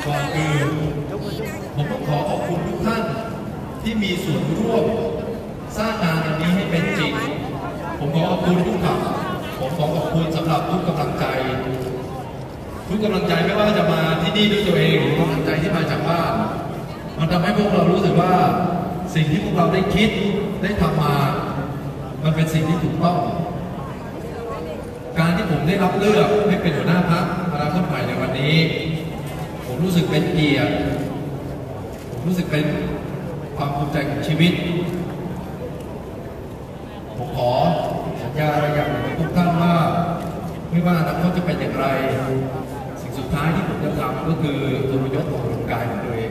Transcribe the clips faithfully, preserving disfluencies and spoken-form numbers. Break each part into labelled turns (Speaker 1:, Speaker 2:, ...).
Speaker 1: ก่อนอื่นผมต้องขอขอบคุณทุกท่านที่มีส่วนร่วมสร้างงานอันนี้ให้เป็นจริงผมขอขอบคุณทุกท่านผมขอขอบคุณสำหรับทุกกำลังใจทุกกำลังใจไม่ว่าจะมาที่นี่ด้วยตัวเองหรือกำลังใจที่มาจากบ้านมันทำให้พวกเรารู้สึกว่าสิ่งที่พวกเราได้คิดได้ทำมามันเป็นสิ่งที่ถูกต้องการที่ผมได้รับเลือกให้เป็นหัวหน้าพรรคอนาคตใหม่ในวันนี้ผมรู้สึกเป็นเกียรติผมรู้สึกเป็นความภูมิใจของชีวิตผมขอสัญญาอะไรอย่างหนึ่งกับทุกท่านว่าไม่ว่าอนาคตจะเป็นอย่างไรสิ่งสุดท้ายที่ผมจะทำก็คือทรยศของร่างกายของตัวเอง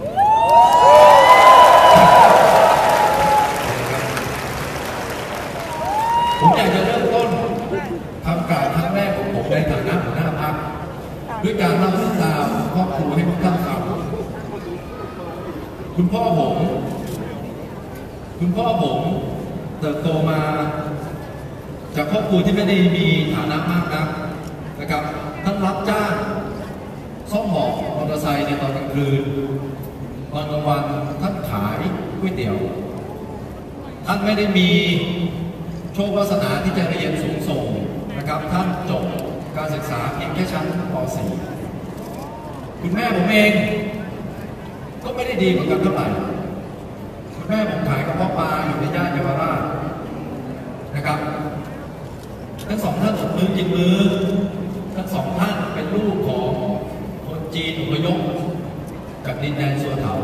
Speaker 1: ผมอยากจะเริ่มต้นทำการครั้งแรกของผมในฐานะหัวหน้าพรรคด้วยการเล่าเรื่องราวของครอบครัวให้ทุกท่านฟังคุณพ่อผมคุณพ่อผมเติบโตมาจากครอบครัวที่ไม่ได้มีฐานะมากนักนะครับท่านรับจ้างซ่อมหมอกมอเตอร์ไซค์ในตอนกลางคืนตอนกลางวันท่านขายก๋วยเตี๋ยวท่านไม่ได้มีโชควาสนาที่จะเรียนสูงส่งนะครับท่านจบการศึกษาเพียงแค่ชั้นป .สี่ คุณแม่ผมเองก็ไม่ได้ดีเหมือนกันเท่าไหร่คุณแม่ผมขายกระเพาะปลาอยู่ในย่านเยาวราชนะครับทั้งสองท่านอดมือกินมือทั้งสองท่านเป็นลูกของคนจีนอพยพจากดินแดนสัวเถา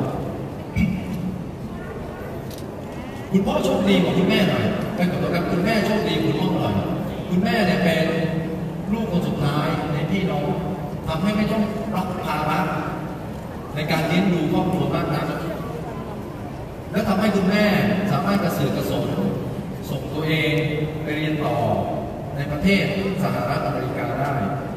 Speaker 1: คุณพ่อโชคดีกว่าคุณแม่หน่อยเป็นขอโทษครับคุณแม่โชคดีคุณพ่อหน่อยคุณแม่เนี่ยเป็นลูกคนสุดท้ายในพี่น้องทำให้ไม่ต้องรับภาระในการเลี้ยงดูครอบครัวมากนักและทำให้คุณแม่สามารถกระสือกระสนส่งตัวเองไปเรียนต่อในประเทศสหรัฐอเมริกาได้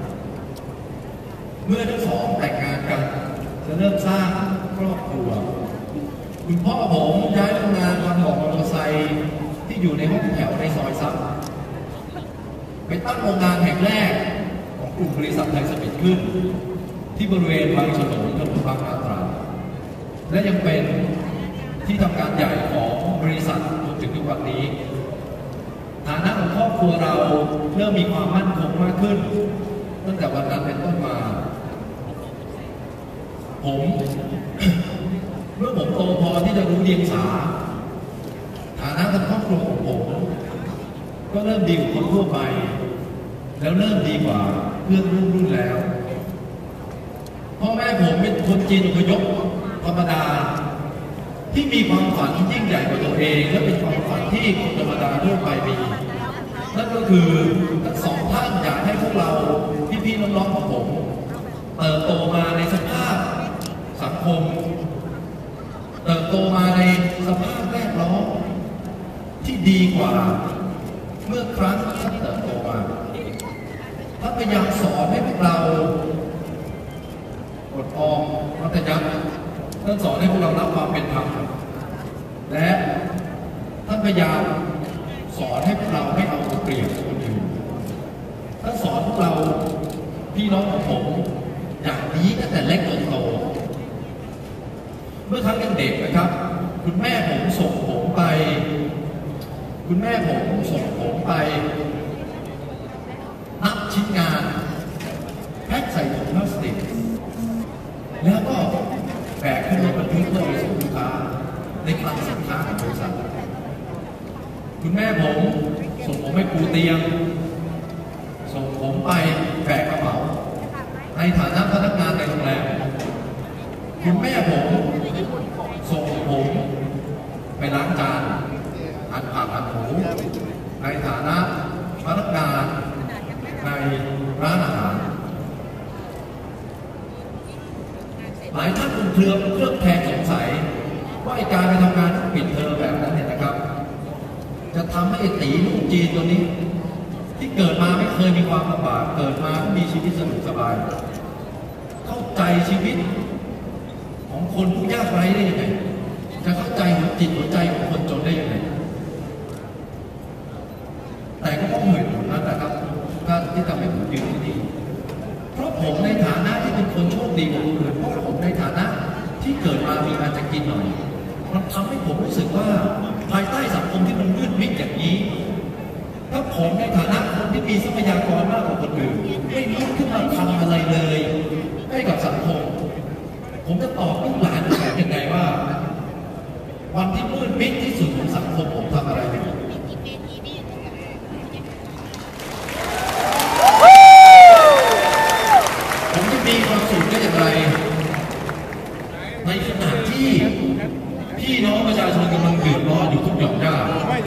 Speaker 1: เมื่อทั้งสองแต่งงานกันจะเริ่มสร้างครอบครัวคุณพ่อผมย้ายโรงงานทำหมอกมอเตอร์ไซค์ที่อยู่ในห้องแถวในซอยซับไปตั้งโรงงานแห่งแรกของกลุ่มบริษัทไทยสมิธขึ้นที่บริเวณบางฉลงถนนบางนาตราดและยังเป็นที่ทำการใหญ่ของบริษัทจนถึงทุกวันนี้ฐานะของครอบครัวเราเริ่มมีความมั่นคงมากขึ้นตั้งแต่วันนั้นเป็นต้นมาผมเมื่อผมโตพอที่จะรู้เรียงสาฐานะทางครอบครัวของผมก็เริ่มดีกว่าคนทั่วไปแล้วเริ่มดีกว่าเพื่อนรุ่นรุ่นแล้วพ่อแม่ผมเป็นคนจีนอพยพธรรมดาที่มีความฝันยิ่งใหญ่กว่าตัวเองและเป็นความฝันที่คนธรรมดาทั่วไปมีนั่นก็คือทั้งสองท่านอยากให้พวกเราพี่ๆน้องๆของผมเติบโตมาในสภาพสังคมเติบโตมาในสภาพแวดล้อมที่ดีกว่าเมื่อครั้งท่านเติบโตมาท่านพยายามสอนให้พวกเราอดออมมัธยัสถ์ท่านสอนให้พวกเรารับความเป็นธรรมและท่านพยายามสอนให้พวกเราไม่เอาเปรียบคนอื่นท่านสอนพวกเราพี่น้องของผมอย่างนี้ตั้งแต่เล็กจนโตเมื่อครั้งยังเด็กนะครับคุณแม่ผมส่งผมไปคุณแม่ผมส่งผมไปนับชิ้นงานแพ็คใส่ถุงพลาสติกแล้วก็แบกขึ้นรถบรรทุกเพื่อไปส่งลูกค้าในคลังสินค้าของบริษัทคุณแม่ผมส่งผมไปปูเตียงส่งผมไปแบกกระเป๋าในฐานะพนักงานในโรงแรมคุณแม่ผมส่งผมไปล้างจานหั่นผักหั่นหมูในฐานะพนักงานในร้านอาหารหลายท่านคงเคลือบเครื่องแทงสงสัยว่าการไปทำงานปิดเทอมแบบนั้นเนี่ยนะครับจะทำให้ไอ้ตีลูกจีนตัวนี้ที่เกิดมาไม่เคยมีความลำบากเกิดมามีชีวิตสนุกสบายเข้าใจชีวิตของคนผู้ยากไร้ได้ยังไงจะเข้าใจหัวจิตหัวใจของคนจนได้ยังไงแต่ก็ต้องเหนื่อยหมดนั้นแหละครับท่านที่ทำให้ผมยืนที่นี่เพราะผมในฐานะที่เป็นคนโชคดีกว่าคนอื่นเพราะผมในฐานะที่เกิดมามีอาจจะกินหน่อยมันทำให้ผมรู้สึกว่าภายใต้สังคมที่มันมืดมิดอย่างนี้ถ้าผมในฐานะคนที่มีทรัพยากรมากกว่าคนอื่นไม่ลุกขึ้นมาทำอะไรเลยให้กับสังคมผมจะตอบลูกหลานผมยังไงว่าวันที่มืดมิดที่สุดของสังคมผมทำอะไรผมจะมีความสุขได้อย่างไรในขณะที่พี่น้องประชาชนกำลังเดือดร้อนอยู่ทุกหย่อมย่า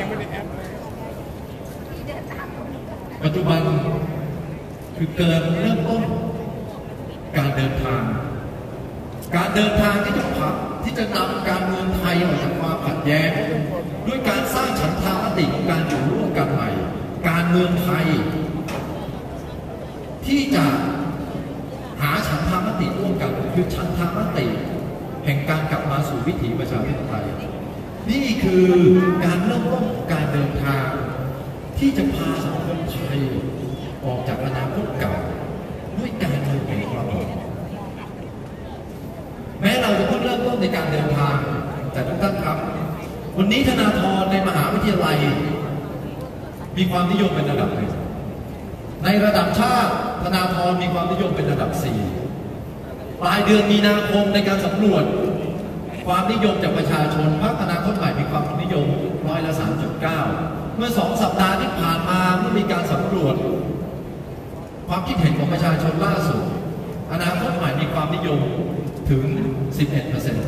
Speaker 1: ปัจจุบันคือเกินเริ่มต้นการเดินทางการเดินทางที่จะพักที่จะนำการเมืองไทยออกจากความขัดแย้งด้วยการสร้างฉันทามติของการอยู่ร่วมกันใหม่การเมืองไทยที่จะหาฉันทามติร่วมกันคือฉันทามติแห่งการกลับมาสู่วิถีประชาธิปไตยนี่คือการเริ่มต้นของการเดินทางที่จะพาสังคมไทยออกจากอนาคตเก่าด้วยการเมืองแห่งความหวังแม้เราจะเพิ่งเริ่มต้นในการเดินทางแต่ทุกท่านครับวันนี้ธนาธรในมหาวิทยาลัยมีความนิยมเป็นระดับหนึ่งในระดับชาติธนาธรมีความนิยมเป็นระดับสี่ปลายเดือนมีนาคมในการสำรวจความนิยมจากประชาชนพรรคอนาคตใหม่มีความนิยมร้อยละ สามจุดเก้า เมื่อสองสัปดาห์ที่ผ่านมาเมื่อมีการสำรวจความคิดเห็นของประชาชนล่าสุดอนาคตใหม่มีความนิยมถึง สิบเอ็ดเปอร์เซ็นต์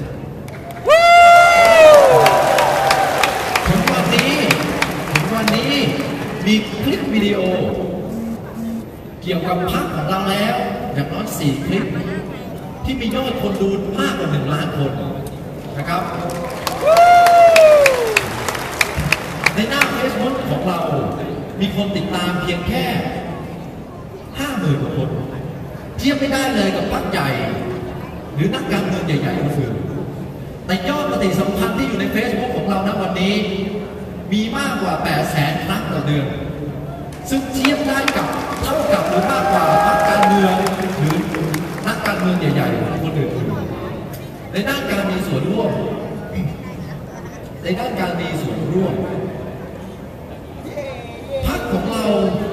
Speaker 1: ถึงวันนี้ถึงวันนี้มีคลิปวิดีโอเกี่ยวกับพรรคของเราแล้วอย่างน้อยสี่คลิปที่มียอดคนดูมากกว่าหนึ่งล้านคนนะครับในหน้า Facebook ของเรามีคนติดตามเพียงแค่ ห้าหมื่น กว่าคนเทียบไม่ได้เลยกับพรรคใหญ่หรือนักการเมืองใหญ่ๆอื่นแต่ยอดปฏิสัมพันธ์ที่อยู่ใน Facebook ของเราณวันนี้มีมากกว่า แปดแสน ครั้งต่อเดือนซึ่งเทียบได้กับเท่ากับหรือมากกว่าพรรคการเมืองหรือนักการเมืองใหญ่ๆคนอื่นในด้านการมีส่วนร่วมในด้านการมีส่วนร่วมพรรคของเรา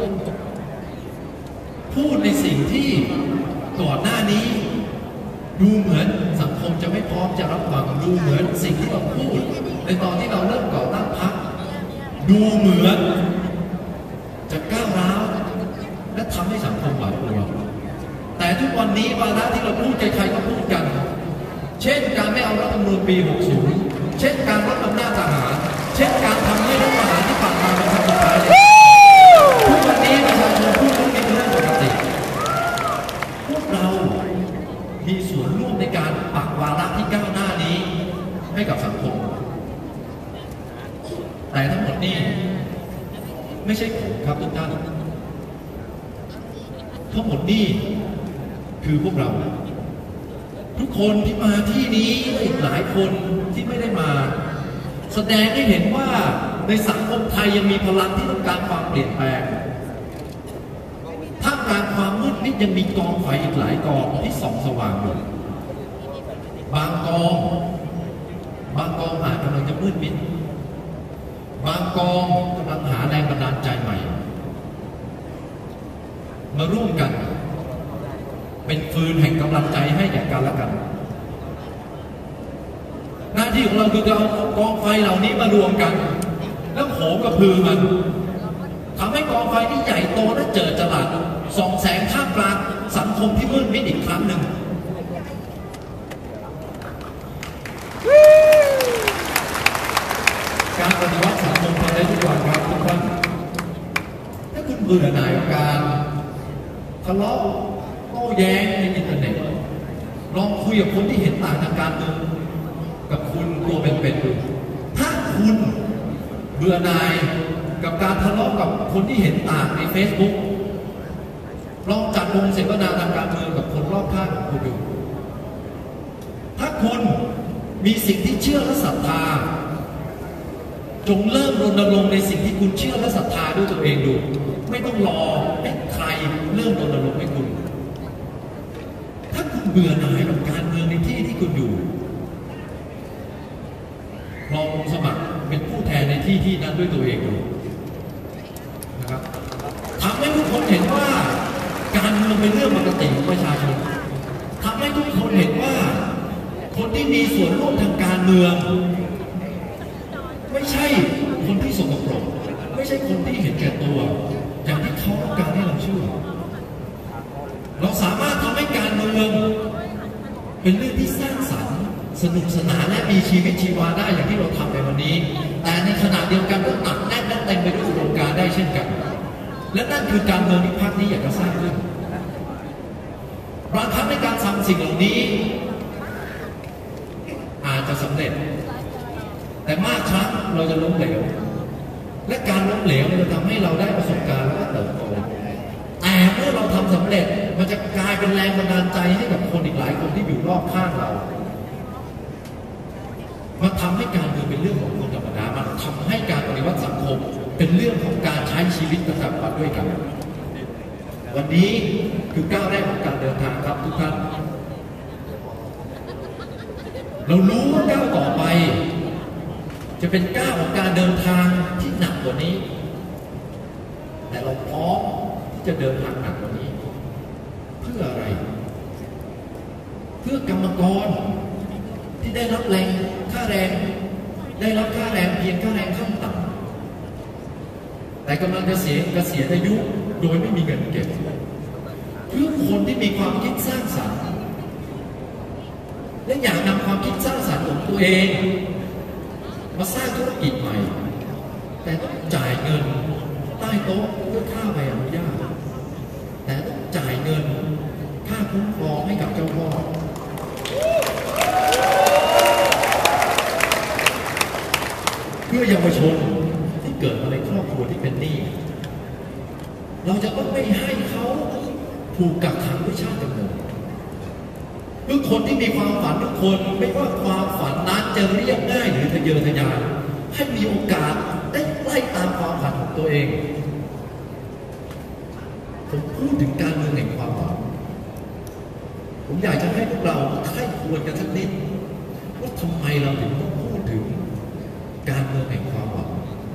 Speaker 1: พูดในสิ่งที่ก่อนหน้านี้ดูเหมือนสังคมจะไม่พร้อมจะรับฟังดูเหมือนสิ่งที่เราพูดในตอนที่เราเริ่มก่อตั้งพรรคดูเหมือนจะก้าวร้าวและทำให้สังคมหวาดกลัวแต่ทุกวันนี้วาระที่เราพูดใครๆก็พูดกันเช่นการไม่เอารัฐธรรมนูญปี หกสิบ เช่นการลดอำนาจทหารเช่นการทำให้รัฐประหารที่ผ่านมาเป็นครั้งสุดท้ายทุกวันนี้ประชาชนพูดเรื่องนี้เป็นเรื่องปกติพวกเรามีส่วนร่วมในการปักวาระที่ก้าวหน้านี้ให้กับสังคมแต่ทั้งหมดนี้ไม่ใช่ผมครับทุกท่านทั้งหมดนี้คือพวกเราทุกคนที่มาที่นี้อีกหลายคนที่ไม่ได้มาแสดงให้เห็นว่าในสังคมไทยยังมีพลังที่ต้องการความเปลี่ยนแปลงท่ามกลางความมืดมิดยังมีกองไฟอีกหลายกองที่ส่องสว่างอยู่บางกองบางกองอาจกำลังจะมืดมิดบางกองกำลังหาแรงบันดาลใจใหม่มาร่วมกันเป็นฟืนแห่งกำลังใจให้แก่กันและกันหน้าที่ของเราคือเอากองไฟเหล่านี้มารวมกันแล้วโหมกระพือมันทำให้กองไฟที่ใหญ่โตและเจิดจรัสส่องแสงท่ามกลางสังคมที่มืดมิดอีกครั้งหนึ่งการปฏิวัติสังคมทำได้ทุกวันครับทุกคนถ้าคุณเบื่อหน่ายกับการทะเลาะโต้แย้งในอินเทอร์เน็ตลองคุยกับคนที่เห็นต่างทางการเมืองกับคุณตัวเป็นๆดูถ้าคุณเบื่อหน่ายกับการทะเลาะกับคนที่เห็นต่างใน Facebook ลองจัดวงเสวนาทางการเมืองกับคนรอบข้างของคุณดูถ้าคุณมีสิ่งที่เชื่อและศรัทธาจงเริ่มรณรงค์ในสิ่งที่คุณเชื่อและศรัทธาด้วยตัวเองดูไม่ต้องรอให้ใครเริ่มรณรงค์ให้คุณถ้าคุณเบื่อหน่ายกับการเมืองในที่ที่คุณอยู่ลองสมัครเป็นผู้แทนในที่ที่นั้นด้วยตัวเองดูนะครับทำให้ทุกคนเห็นว่าการเมืองเป็นเรื่องปกติของประชาชนทำให้ทุกคนเห็นว่าคนที่มีส่วนร่วมทางการเมืองไม่ใช่คนที่สกปรกไม่ใช่คนที่เห็นแก่ตัวอย่างที่เขาต้องการให้เราเชื่อเราสามารถทำให้การเมืองเป็นเรื่องที่สร้างสรรค์สนุกสนานและมีชีวิตชีวาได้อย่างที่เราทำในวันนี้แต่ในขณะเดียวกันก็หนักแน่นและเต็มไปด้วยอุดมการณ์ได้เช่นกันและนั่นคือการเมืองที่พรรคนี้อยากจะสร้างขึ้นบางครั้งในการทำสิ่งเหล่านี้อาจจะสำเร็จแต่มากครั้งเราจะล้มเหลวและการล้มเหลวมันจะทำให้เราได้ประสบการณ์และก็เติบโตแต่เมื่อเราทำสำเร็จมันจะกลายเป็นแรงบันดาลใจให้กับคนอีกหลายคนที่อยู่รอบข้างเรามันทำให้การเมืองเป็นเรื่องของคนธรรมดามันทำให้การปฏิวัติสังคมเป็นเรื่องของการใช้ชีวิตประจำวันด้วยกันวันนี้คือก้าวแรกของการเดินทางครับทุกท่านเรารู้ว่าก้าวต่อไปจะเป็นก้าวของการเดินทางที่หนักกว่านี้แต่เราพร้อมที่จะเดินทางหนักกว่านี้เพื่ออะไรเพื่อกรรมกรที่ได้รับแรงค่าแรงได้รับค่าแรงเพียงค่าแรงขั้นต่ำแต่กำลังจะเสียเกษียณอายุโดยไม่มีเงินเก็บเพื่อคนที่มีความคิดสร้างสรรค์และอยากนำความคิดสร้างสรรค์ของตัวเองมาสร้างธุรกิจใหม่แต่ต้องจ่ายเงินใต้โต๊ะเพื่อค่าใบอนุญาตแต่ต้องจ่ายเงินค่าคุ้มครองให้กับเจ้าพ่อเพื่อเยาวชนที่เกิดมาในครอบครัวที่เป็นหนี้เราจะต้องไม่ให้เขาถูกกักขังด้วยชาติกำเนิดเพื่อคนที่มีความฝันทุกคนไม่ว่าความฝันนั้นจะเรียบง่ายหรือทะเยอทะยานให้มีโอกาสได้ไล่ตามความฝันของตัวเองผมพูดถึงการเมืองแห่งความหวังผมอยากจะให้พวกเราใคร่ครวญกันสักนิดว่าทำไมเราถึงต้องพูดถึงการเมืองแห่งความหวัง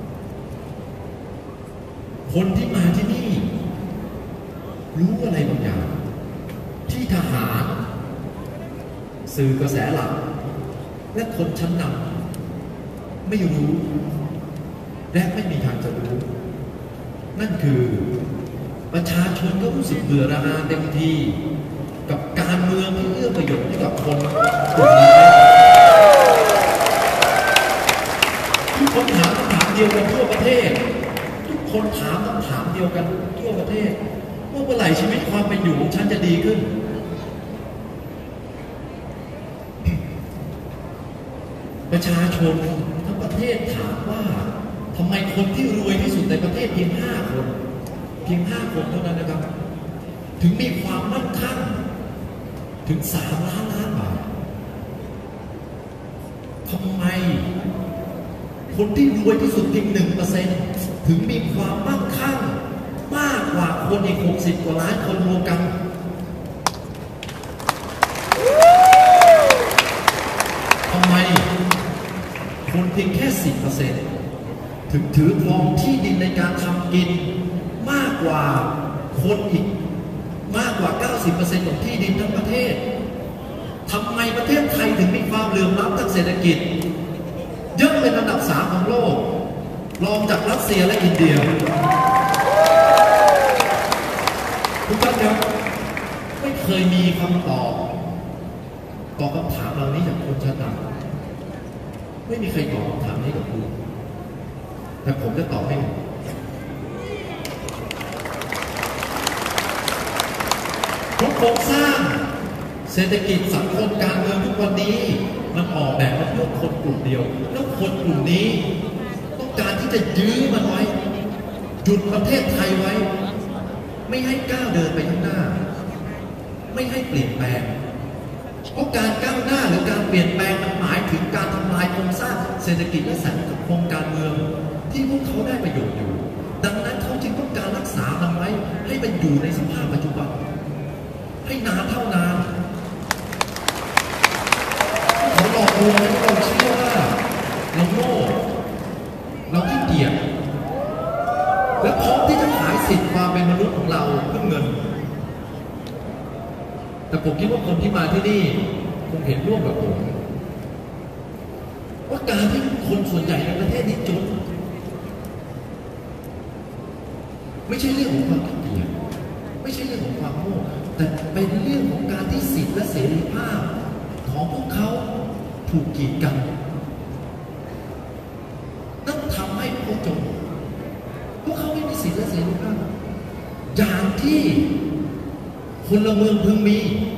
Speaker 1: คนที่มาที่นี่รู้อะไรบางอย่างที่ทหารสื่อกระแสหลักและคนชั้นนำไม่รู้และไม่มีทางจะรู้นั่นคือประชาชนก็รู้สึกเบื่อระอาเต็มทีกับการเมืองที่เอื้อประโยชน์ให้กับคนกลุ่มนี้ทุกคนถามคำถามเดียวกันทั่วประเทศทุกคนถามคำถามเดียวกันทั่วประเทศว่าเมื่อไหร่ชีวิตความเป็นอยู่ของฉันจะดีขึ้นประชาชนทั้งประเทศถามว่าทำไมคนที่รวยที่สุดในประเทศเพียงห้าคนเพียงห้าคนเท่านั้นนะครับถึงมีความมั่นคงถึงสามล้านล้านบาททำไมคนที่รวยที่สุดเพียงหนึ่งเปอร์เซ็นต์ถึงมีความมั่งคั่งมากกว่าคนอีกหกสิบกว่าล้านคนรวมกันทำไมคนเพียงแค่สิบเปอร์เซ็นต์ถึงถือครองที่ดินในการทำกินมากกว่าคนอีกมากกว่า เก้าสิบเปอร์เซ็นต์ ของที่ดินทั้งประเทศทำไมประเทศไทยถึงมีความเหลื่อมล้ำทางเศรษฐกิจเยอะเป็นอันดับสามของโลกรองจากรัสเซียและอินเดียทุกท่านครับไม่เคยมีคำตอบตอบคำถามเหล่านี้จากคนชั้นนำไม่มีใครตอบคำถามนี้กับคุณแต่ผมจะตอบให้ทุกโครงสร้างเศรษฐกิจสังคมการเมืองทุกวันนี้มันออกแบบมาเพื่อคนกลุ่มเดียวแล้วคนกลุ่มนี้ต้องการที่จะยื้อมันไว้หยุดประเทศไทยไว้ไม่ให้ก้าวเดินไปข้างหน้าไม่ให้เปลี่ยนแปลงเพราะการก้าวหน้าหรือการเปลี่ยนแปลงมันหมายถึงการทำลายโครงสร้างเศรษฐกิจและสังคมการเมืองที่พวกเขาได้ประโยชน์อยู่ดังนั้นเขาจึงต้องการรักษามันไว้ให้มันอยู่ในสภาพปัจจุบันให้นานเท่านานลัวเราเชื่อว่าเราโง่เราขี้เกียจและพร้อมที่จะขายสิทธิ์ความเป็นมนุษย์ของเราเพื่อเงินแต่ผมคิดว่าคนที่มาที่นี่คงเห็นร่วมกับผมว่าการที่คนส่วนใหญ่ในประเทศนี้จนไม่ใช่เรื่องของความขี้เกียจไม่ใช่เรื่องของความโง่แต่เป็นเรื่องของการที่สิทธิและเสรีภาพของพวกเขาถูกกีดกันนั่นทำให้พวกจนพวกเขาไม่มีสิทธิและเสรีภาพอย่างที่คนละเมืองพึงมี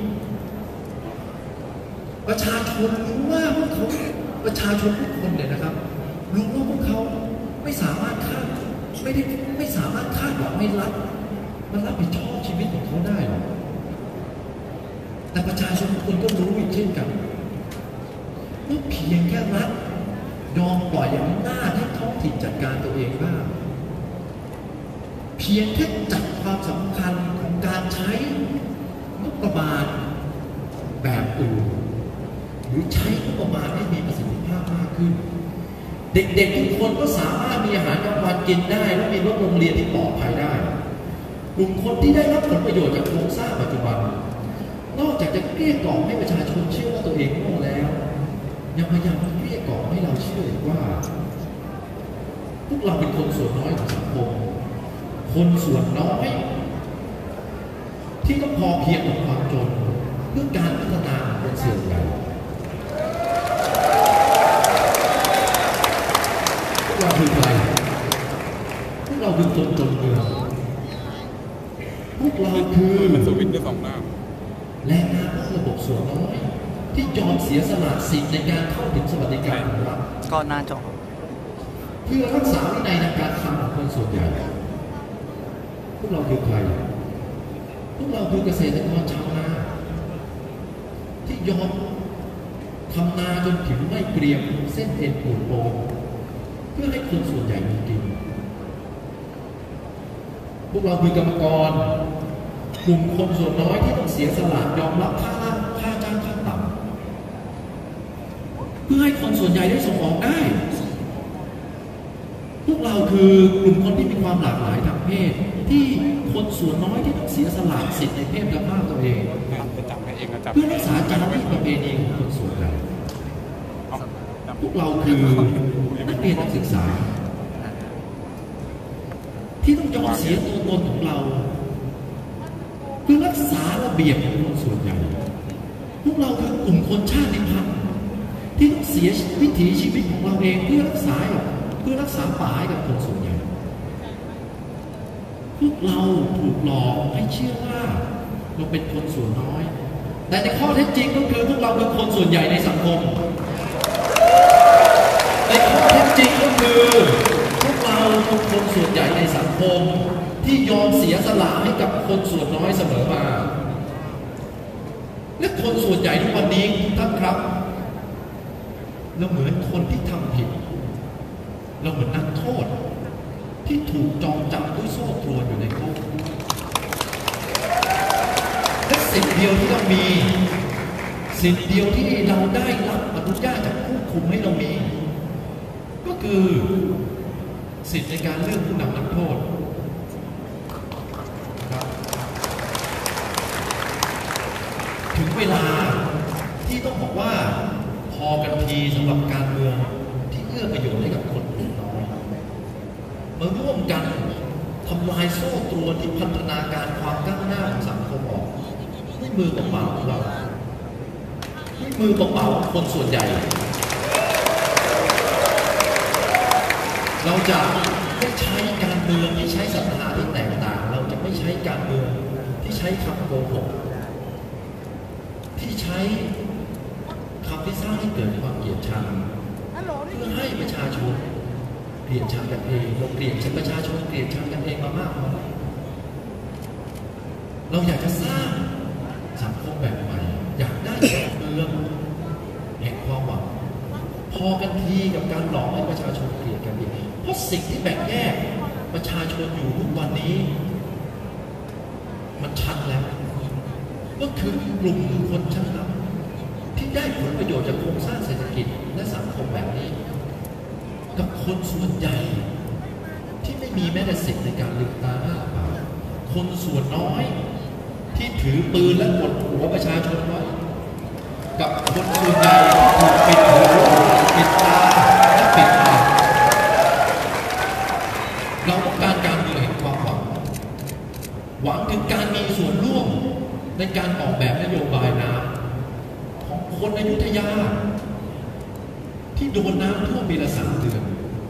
Speaker 1: ประชาชนรู้ว่าพวกเขาประชาชนทุกคนเนี่ยนะครับรู้ว่าพวกเขาไม่สามารถคาดไม่ได้ไม่สามารถคาดหวังให้รัฐมันรับผิดชอบชีวิตของเขาได้หรอกแต่ประชาชนทุกคนก็รู้อีกเช่นกันว่าเพียงแค่รัฐยอมปล่อยอำนาจให้ท้องถิ่นจัดการตัวเองบ้างเพียงแค่จัดความสำคัญของการใช้งบประมาณแบบอื่นหรือใช้งบประมาณให้มีประสิทธิภาพมากขึ้นเด็กๆทุกคนก็สามารถมีอาหารกลางวันกินได้และมีรถโรงเรียนที่ปลอดภัยได้กลุ่มคนที่ได้รับผลประโยชน์จากโครงสร้างปัจจุบันนอกจากจะเกลี้ยกล่อมให้ประชาชนเชื่อว่าตัวเองโง่แล้วยังพยายามเกลี้ยกล่อมให้เราเชื่อว่าพวกเราเป็นคนส่วนน้อยของสังคมคนส่วนน้อยที่ต้องพอเพียงกับความจนเพื่อการพัฒนาเป็นส่วนใหญ่พวกเราคือใครพวกเราคือคนจนเมืองพวกเราคือมันสวิตช์ได้สองหน้าแรงงานนอกระบบส่วนน้อยที่ยอมเสียสละสิทธิ์ในการเข้าถึงสวัสดิการของรัฐ
Speaker 2: ก็น่าจบ
Speaker 1: เพื่อรักษาวินัยในการทำของคนส่วนใหญ่พวกเราคือใครพวกเราคือเกษตรกรชาวนาที่ยอมทำนาจนผิวไม่เกรียมเส้นเอ็นปูดโปงเพื่อให้คนส่วนใหญ่มีกินพวกเราคือกรรมกรกลุ่มคนส่วนน้อยที่ต้องเสียสละยอมรับค่าค่าจ้างขั้นต่ำเพื่อให้คนส่วนใหญ่ได้ส่งออกได้พวกเราคือกลุ่มคนที่มีความหลากหลายทางเพศที่คนส่วนน้อยที่ต้องเสียสละสิทธิในเพศและภาพตัวเองเพื่อรักษาจารีตประเพณีของคนส่วนใหญ่พวกเราคือนักเรียนนักศึกษาที่ต้องยอมเสียตัวตนของเราเพื่อรักษาระเบียบของคนส่วนใหญ่พวกเราคือกลุ่มคนชาติพันธุ์ที่ต้องเสียวิถีชีวิตของเราเองเพื่อรักษาเพื่อรักษาป่าให้กับคนส่วนใหญ่พวกเราถูกหลอกให้เชื่อว่าเราเป็นคนส่วนน้อยแต่ในข้อเท็จจริงก็คือพวกเราเป็นคนส่วนใหญ่ในสังคมในข้อเท็จจริงก็คือพวกเราเป็นคนส่วนใหญ่ในสังคมที่ยอมเสียสละให้กับคนส่วนน้อยเสมอมาและคนส่วนใหญ่ทุกวันนี้ท่านครับเราเหมือนคนที่ทำผิดเราเหมือนนักโทษที่ถูกจองจับด้วยโซ่ตรวนอยู่ในคุกและสิ่งเดียวที่เรามีสิ่งเดียวที่เราได้รับอนุญาตจากผู้คุมให้เรามีก็คือสิทธิในการเลือกผู้นำนักโทษถึงเวลาที่ต้องบอกว่าพอกันทีสำหรับการเมืองที่เอื้อประโยชน์ให้กับคนกลุ่มน้อยมาร่วมกันทำลายโซ่ตรวนที่พัฒนาการความก้าวหน้าของสังคมออกด้วยมือเปล่าของเราด้วยมือเปล่าของคนส่วนใหญ่เราจะไม่ใช้การเมืองที่ใช้ศรัทธาที่แตกต่างเราจะไม่ใช้การเมืองที่ใช้คำโกหกที่ใช้คำที่สร้างให้เกิดความเกลียดชังเพื่อให้ประชาชนเกลียดชังกันเองเราเกลียดชังประชาชนเกลียดชังกันเองมามากพอเราอยากจะสร้างสังคมแบบใหม่อยากได้การเมืองแห่งความหวังพอกันทีกับการหลอกให้ประชาชนเกลียดกันเองเพราะสิ่งที่แบ่งแยกประชาชนอยู่ทุกวันนี้มันชัดแล้วก็คือกลุ่มคนชั้นนำ
Speaker 2: ที่ได้ผลประโยชน์จากโครงสร้างเศรษฐกิจและสังคมแบบนี้กับคนส่วนใหญ่ที่ไม่มีแม้แต่สิทธิ์ในการลืมตาอ้าปากคนส่วนน้อยที่ถือปืนและกดหัวประชาชนไว้กับคนส่วนใหญ่ที่ถูกปิดหูปิดตาและปิดปากเราต้องการการเมืองแห่งความหวังหวังถึงการมีส่วนร่วมในการออกแบบนโยบายน้ำของคนอยุธยาที่โดนน้ำท่วมปีละสามเดือน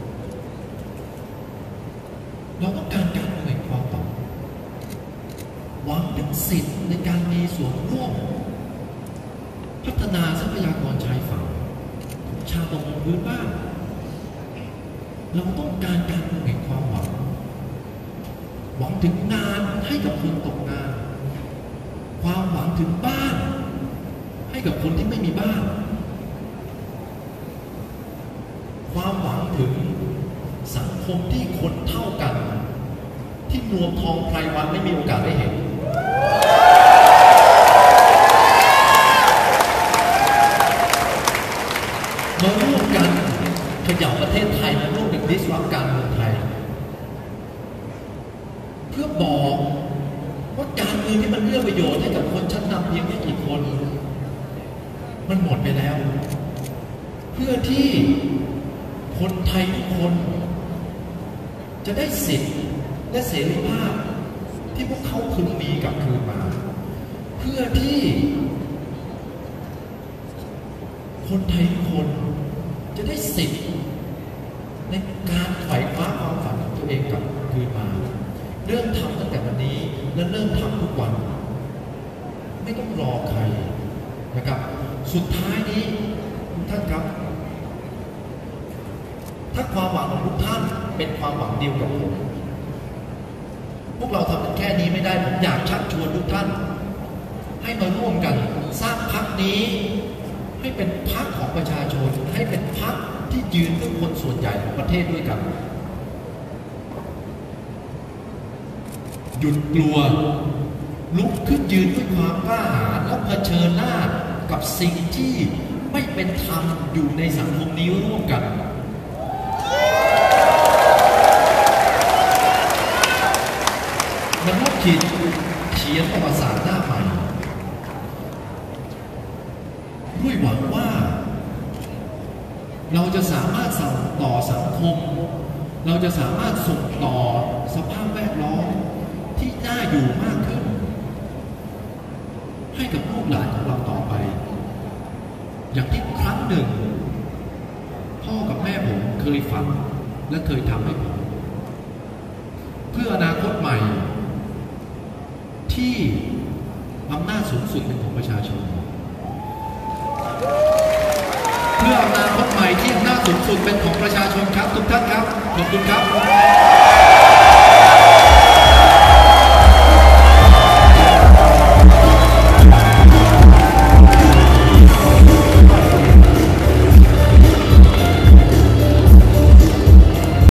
Speaker 2: เราต้องการการเมืองแห่งความหวังหวังถึงสิทธิ์ในการมีส่วนร่วมพัฒนาทรัพยากรชายฝั่งชาวประมงพื้นบ้านเราต้องการการเมืองแห่งความหวังหวังถึงงานให้กับคนตกงานความหวังถึงบ้านให้กับคนที่ไม่มีบ้านความหวังถึงสังคมที่คนเท่ากันที่นวมทองไพรวันไม่มีโอกาสได้เห็นมาร่วมกันขยับประเทศไทยมาร่วมกันดิสรัปการเมืองไทยเพื่อบอกว่าการเมืองที่มันเอื้อประโยชน์ให้กับคนชั้นนำเพียงไม่กี่คนมันหมดไปแล้วเพื่อที่คนไทยทุกคนจะได้สิทธิ์และเสรีภาพที่พวกเขาพึงมีกลับคืนมาเพื่อที่คนไทยทุกคนจะได้สิทธิ์ในการไขว่คว้าความฝันของตัวเองกลับคืนมาเริ่มทำตั้งแต่วันนี้และเริ่มทำทุกวันไม่ต้องรอใครนะครับสุดท้ายนี้ทุกท่านครับถ้าความหวังของทุกท่านเป็นความหวังเดียวกับผมพวกเราทำกันแค่นี้ไม่ได้ผมอยากชักชวนทุกท่านให้มาร่วมกันสร้างพรรคนี้ให้เป็นพรรคของประชาชนให้เป็นพรรคที่ยืนเพื่อคนส่วนใหญ่ของประเทศด้วยกันหยุดกลัวลุกขึ้นยืนด้วยความกล้าหาญและเผชิญหน้ากับสิ่งที่ไม่เป็นธรรมอยู่ในสังคมนี้ร่วมกันมนุษย์คิดเขียนประวัติศาสตร์หน้าใหม่ด้วยหวังว่าเราจะสามารถส่งต่อสังคมเราจะสามารถส่งต่อสภาพแวดล้อมที่น่าอยู่มากขึ้นให้กับลูกหลานของเราต่อไปอย่างที่ครั้งหนึ่งพ่อกับแม่ผมเคยฝันและเคยทำให้ผมเพื่ออนาคตใหม่ที่อำนาจสูงสุดเป็นของประชาชนเพื่ออนาคตใหม่ที่อำนาจสูงสุดเป็นของประชาชนครับทุกท่านครับขอบคุณครับ